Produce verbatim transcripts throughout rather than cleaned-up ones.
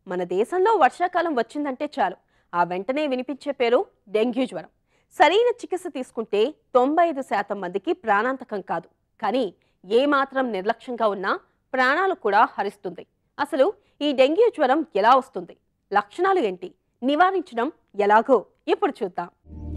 మన దేశంలో వర్షాకాలం వచ్చిందంటే చాలు ఆ వెంటనే వినిపించే పేరు డెంగ్యూ జ్వరం. సరైన చికిత్స తీసుకుంటే తొంభై ఐదు శాతం మందికి ప్రాణాంతకం కాదు. కానీ ఏ మాత్రం నిర్లక్ష్యంగా ఉన్నా ప్రాణాలు కూడా హరిస్తుంది. అసలు ఈ డెంగ్యూ జ్వరం ఎలా వస్తుంది, లక్షణాలు ఏంటి, నివారించడం ఎలాగో ఇప్పుడు చూద్దాం.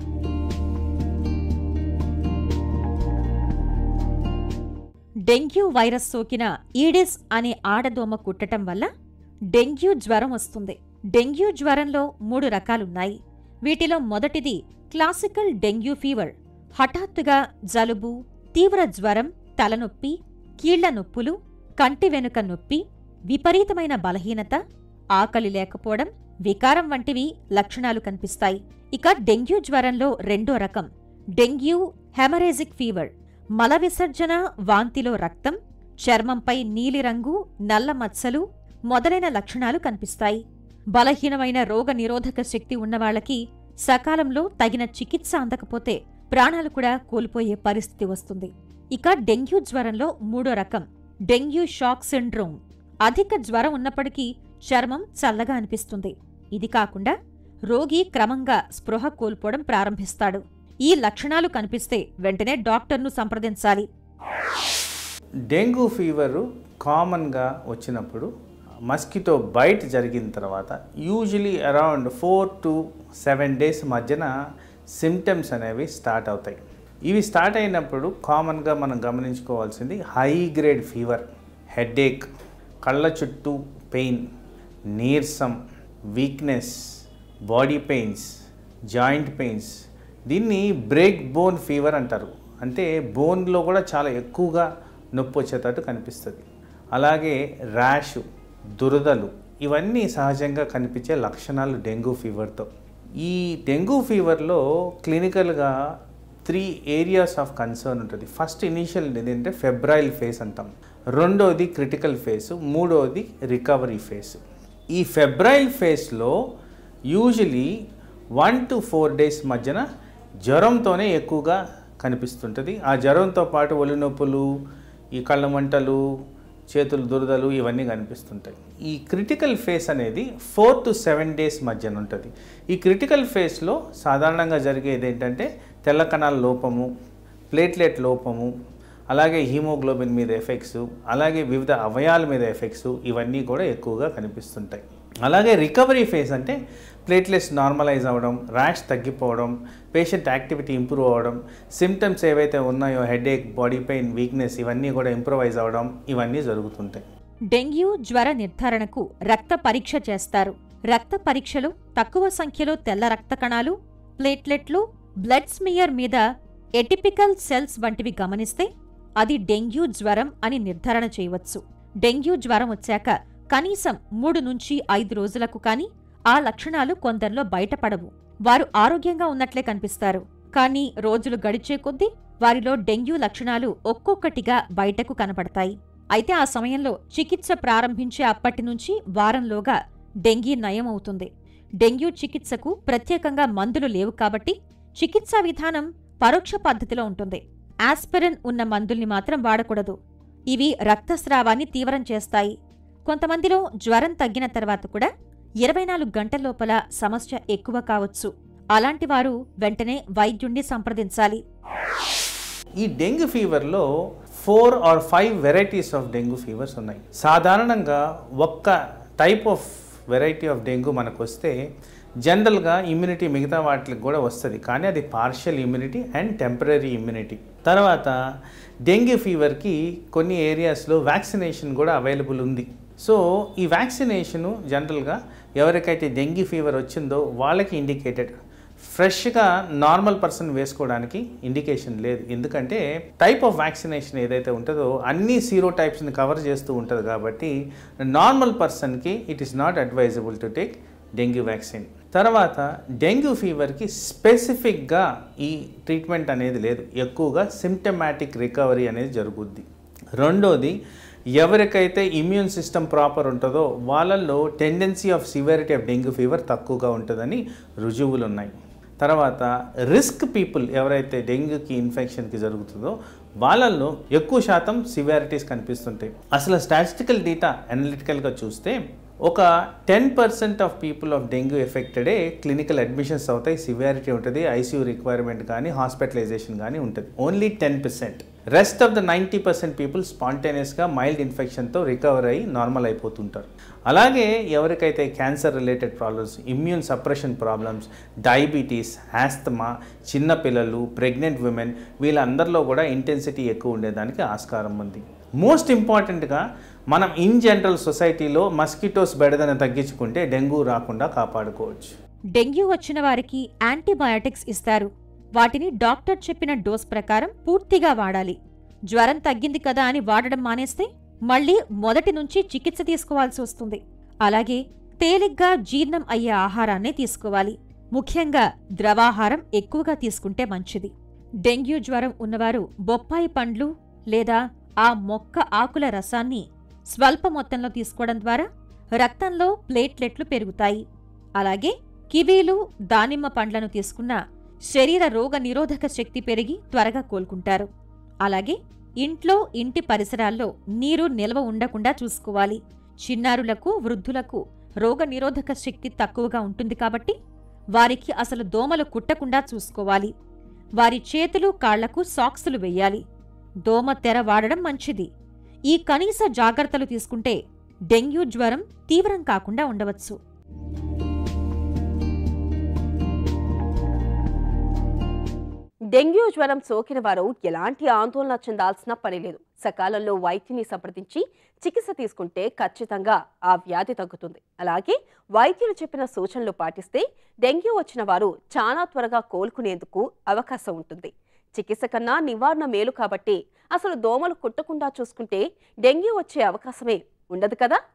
డెంగ్యూ వైరస్ సోకిన ఈడిస్ అనే ఆడదోమ కుట్టటం వల్ల డెంగ్యూ జ్వరం వస్తుంది. డెంగ్యూ జ్వరంలో మూడు రకాలున్నాయి. వీటిలో మొదటిది క్లాసికల్ డెంగ్యూ ఫీవర్. హఠాత్తుగా జలుబు, తీవ్ర జ్వరం, తలనొప్పి, కీళ్ల నొప్పులు, కంటి వెనుక నొప్పి, విపరీతమైన బలహీనత, ఆకలి లేకపోవడం, వికారం వంటివి లక్షణాలు కనిపిస్తాయి. ఇక డెంగ్యూ జ్వరంలో రెండో రకం డెంగ్యూ హెమరేజిక్ ఫీవర్. మల విసర్జన, వాంతిలో రక్తం, చర్మంపై నీలిరంగు, నల్ల మచ్చలు మొదలైన లక్షణాలు కనిపిస్తాయి. బలహీనమైన రోగ నిరోధక శక్తి ఉన్నవాళ్లకి సకాలంలో తగిన చికిత్స అందకపోతే ప్రాణాలు కూడా కోల్పోయే పరిస్థితి వస్తుంది. ఇక డెంగ్యూ జ్వరంలో మూడో రకం డెంగ్యూ షాక్ సిండ్రోమ్. అధిక జ్వరం ఉన్నప్పటికీ చర్మం చల్లగా అనిపిస్తుంది. ఇది కాకుండా రోగి క్రమంగా స్పృహ కోల్పోవడం ప్రారంభిస్తాడు. ఈ లక్షణాలు కనిపిస్తే వెంటనే డాక్టర్ను సంప్రదించాలి. డెంగ్యూ ఫీవరు కామన్గా వచ్చినప్పుడు మస్కిటో బైట్ జరిగిన తర్వాత usually around four to seven days మధ్యన సిమ్టమ్స్ అనేవి స్టార్ట్ అవుతాయి. ఇవి స్టార్ట్ అయినప్పుడు కామన్గా మనం గమనించుకోవాల్సింది హై గ్రేడ్ ఫీవర్, హెడేక్, కళ్ళ చుట్టూ పెయిన్, నీరసం, weakness, body pains, joint pains. దీన్ని బ్రేక్ బోన్ ఫీవర్ అంటారు. అంటే బోన్లో కూడా చాలా ఎక్కువగా నొప్పి వచ్చేటట్టు కనిపిస్తుంది. అలాగే ర్యాష్, దురదలు, ఇవన్నీ సహజంగా కనిపించే లక్షణాలు డెంగ్యూ ఫీవర్తో. ఈ డెంగ్యూ ఫీవర్లో క్లినికల్గా త్రీ ఏరియాస్ ఆఫ్ కన్సర్న్ ఉంటుంది. ఫస్ట్ ఇనీషియల్ ఏంటంటే ఫెబ్రైల్ ఫేస్ అంటాం, రెండోది క్రిటికల్ ఫేస్, మూడోది రికవరీ ఫేస్. ఈ ఫెబ్రైల్ ఫేస్లో usually one to four days మధ్యన జ్వరంతోనే ఎక్కువగా కనిపిస్తుంటుంది. ఆ జ్వరంతో పాటు ఒళ్ళు నొప్పులు, ఈ కళ్ళ మంటలు, చేతులు దురదలు ఇవన్నీ కనిపిస్తుంటాయి. ఈ క్రిటికల్ ఫేస్ అనేది ఫోర్ టు సెవెన్ డేస్ మధ్యన ఉంటుంది. ఈ క్రిటికల్ ఫేస్లో సాధారణంగా జరిగేది ఏంటంటే తెల్ల కణాల లోపము, ప్లేట్లెట్ లోపము, అలాగే హీమోగ్లోబిన్ మీద ఎఫెక్ట్స్, అలాగే వివిధ అవయాల మీద ఎఫెక్ట్స్, ఇవన్నీ కూడా ఎక్కువగా కనిపిస్తుంటాయి. అలాగే రికవరీ ఫేస్ అంటే ప్లేట్లెట్స్ నార్మలైజ్ అవ్వడం, ర్యాష్ తగ్గిపోవడం, పేషెంట్ యాక్టివిటీ ఇంప్రూవ్ అవ్వడం, సిమ్టమ్స్ ఏవైతే ఉన్నాయో హెడేక్, బాడీ పెయిన్, వీక్నెస్, ఇవన్నీ కూడా ఇంప్రూవైజ్ అవ్వడం, ఇవన్నీ జరుగుతుంటాయి. డెంగ్యూ జ్వర నిర్ధారణకు రక్త పరీక్ష చేస్తారు. రక్త పరీక్షలో తక్కువ సంఖ్యలో తెల్ల రక్త కణాలు, ప్లేట్లెట్లు, బ్లడ్ స్మియర్ మీద ఎటిపికల్ సెల్స్ వంటివి గమనిస్తే అది డెంగ్యూ జ్వరం అని నిర్ధారణ చేయవచ్చు. డెంగ్యూ జ్వరం వచ్చాక కనీసం మూడు నుంచి ఐదు రోజులకు కాని ఆ లక్షణాలు కొందరిలో బయటపడవు. వారు ఆరోగ్యంగా ఉన్నట్లే కనిపిస్తారు. కానీ రోజులు గడిచే కొద్దీ వారిలో డెంగ్యూ లక్షణాలు ఒక్కొక్కటిగా బయటకు కనపడతాయి. అయితే ఆ సమయంలో చికిత్స ప్రారంభించే అప్పటి నుంచి వారంలోగా డెంగీ నయం అవుతుంది. డెంగ్యూ చికిత్సకు ప్రత్యేకంగా మందులు లేవు కాబట్టి చికిత్సా విధానం పరోక్ష పద్ధతిలో ఉంటుంది. ఆస్పిరిన్ ఉన్న మందుల్ని మాత్రం వాడకూడదు. ఇవి రక్తస్రావాన్ని తీవ్రం చేస్తాయి. కొంతమందిలో జ్వరం తగ్గిన తర్వాత కూడా ఇరవై నాలుగు గంటల లోపల సమస్య ఎక్కువ కావచ్చు. అలాంటి వారు వెంటనే వైద్యుణ్ణి సంప్రదించాలి. ఈ డెంగ్యూ ఫీవర్లో four or five varieties of dengue fevers ఉన్నాయి. సాధారణంగా ఒక్క type of variety of dengue మనకు వస్తే జనరల్గా ఇమ్యూనిటీ మిగతా వాటికి కూడా వస్తుంది, కానీ అది partial immunity and temporary immunity. తర్వాత డెంగ్యూ ఫీవర్కి కొన్ని ఏరియాస్లో వ్యాక్సినేషన్ కూడా అవైలబుల్ ఉంది. సో ఈ వ్యాక్సినేషను జనరల్గా ఎవరికైతే డెంగ్యూ ఫీవర్ వచ్చిందో వాళ్ళకి ఇండికేటెడ్. ఫ్రెష్గా నార్మల్ పర్సన్ వేసుకోవడానికి ఇండికేషన్ లేదు. ఎందుకంటే టైప్ ఆఫ్ వ్యాక్సినేషన్ ఏదైతే ఉంటుందో అన్ని సీరో టైప్స్ని కవర్ చేస్తూ ఉంటుంది కాబట్టి నార్మల్ పర్సన్కి it is not advisable to take dengue vaccine. తర్వాత డెంగ్యూ ఫీవర్కి స్పెసిఫిక్గా ఈ ట్రీట్మెంట్ అనేది లేదు, ఎక్కువగా సిమ్టమాటిక్ రికవరీ అనేది జరుగుద్ది. రెండోది ఎవరికైతే ఇమ్యూన్ సిస్టమ్ ప్రాపర్ ఉంటుందో వాళ్ళల్లో tendency of severity of dengue fever తక్కువగా ఉంటుందని రుజువులు ఉన్నాయి. తర్వాత రిస్క్ పీపుల్ ఎవరైతే డెంగ్యూకి ఇన్ఫెక్షన్కి జరుగుతుందో వాళ్ళల్లో ఎక్కువ శాతం సివియారిటీస్ కనిపిస్తుంటాయి. అసలు స్టాటిస్టికల్ డేటా అనలిటికల్గా చూస్తే ఒక ten percent of people of dengue ఎఫెక్టెడే క్లినికల్ అడ్మిషన్స్ అవుతాయి, సివియారిటీ ఉంటుంది, ఐసీయూ రిక్వైర్మెంట్ కానీ హాస్పిటలైజేషన్ కానీ ఉంటుంది. Only ten percent. Rest of the ninety percent people స్పాంటేనియస్గా మైల్డ్ ఇన్ఫెక్షన్తో రికవర్ అయ్యి నార్మల్ అయిపోతుంటారు. అలాగే ఎవరికైతే cancer related problems, immune suppression problems, diabetes, asthma, చిన్నపిల్లలు, ప్రెగ్నెంట్ విమెన్ వీళ్ళందరిలో కూడా ఇంటెన్సిటీ ఎక్కువ ఉండేదానికి ఆస్కారం ఉంది. మోస్ట్ ఇంపార్టెంట్గా మనం ఇన్ జనరల్ సొసైటీలో మస్కిటోస్ బెడదను తగ్గించుకుంటే డెంగ్యూ రాకుండా కాపాడుకోవచ్చు. డెంగ్యూ వచ్చిన వారికి యాంటీబయాటిక్స్ ఇస్తారు. వాటిని డాక్టర్ చెప్పిన డోస్ ప్రకారం పూర్తిగా వాడాలి. జ్వరం తగ్గింది కదా అని వాడడం మానేస్తే మళ్లీ మొదటి నుంచి చికిత్స తీసుకోవాల్సి వస్తుంది. అలాగే తేలిగ్గా జీర్ణం అయ్యే ఆహారాన్నే తీసుకోవాలి. ముఖ్యంగా ద్రవాహారం ఎక్కువగా తీసుకుంటే మంచిది. డెంగ్యూ జ్వరం ఉన్నవారు బొప్పాయి పండ్లు లేదా ఆ మొక్క ఆకుల రసాన్ని స్వల్ప మొత్తంలో తీసుకోవడం ద్వారా రక్తంలో ప్లేట్లెట్లు పెరుగుతాయి. అలాగే కివీలు, దానిమ్మ పండ్లను తీసుకున్న శరీర రోగ నిరోధక శక్తి పెరిగి త్వరగా కోలుకుంటారు. అలాగే ఇంట్లో, ఇంటి పరిసరాల్లో నీరు నిల్వ ఉండకుండా చూసుకోవాలి. చిన్నారులకు, వృద్ధులకు రోగ నిరోధక శక్తి తక్కువగా ఉంటుంది కాబట్టి వారికి అసలు దోమలు కుట్టకుండా చూసుకోవాలి. వారి చేతులు, కాళ్లకు సాక్సులు వెయ్యాలి. దోమ తెర వాడడం మంచిది. ఈ కనీస జాగ్రత్తలు తీసుకుంటే డెంగ్యూ జ్వరం తీవ్రం కాకుండా ఉండవచ్చు. డెంగ్యూ జ్వరం సోకిన వారు ఎలాంటి ఆందోళన చెందాల్సిన పని లేదు. సకాలంలో వైద్యుని సంప్రదించి చికిత్స తీసుకుంటే ఖచ్చితంగా ఆ వ్యాధి తగ్గుతుంది. అలాగే వైద్యులు చెప్పిన సూచనలు పాటిస్తే డెంగ్యూ వచ్చిన వారు చాలా త్వరగా కోలుకునేందుకు అవకాశం ఉంటుంది. చికిత్స కన్నా నివారణ మేలు కాబట్టి అసలు దోమలు కుట్టకుండా చూసుకుంటే డెంగ్యూ వచ్చే అవకాశమే ఉండదు కదా.